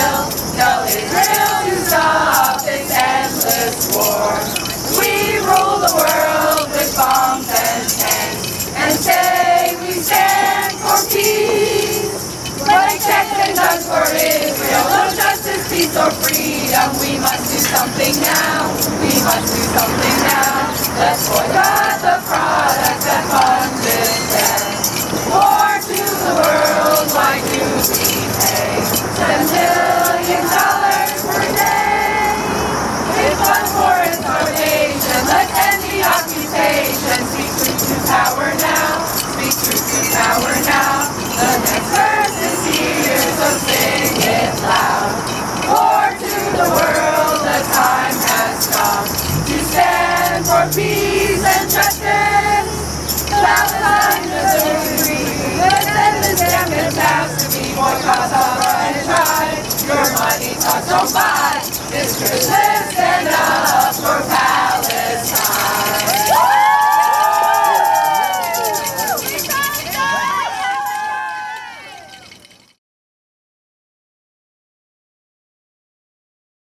Israel. Tell Israel to stop this endless war. We rule the world with bombs and tanks, and say we stand for peace. But checks and guns for Israel, no justice, peace, or freedom. We must do something now. We must do something now. Let's boycott the products that fund this death. War to the world, why do we pay $10 billion per day? It funds war and starvation. Let's end the occupation. Speak truth to power now. Speak truth to power now. The next verse is here, so sing it loud. War to the world, the time has come to stand for peace and justice. Palestine deserves free. Let's end this damn catastrophe. Boycott, and try. Your money talks don't buy. This Christmas, stand up for Palestine.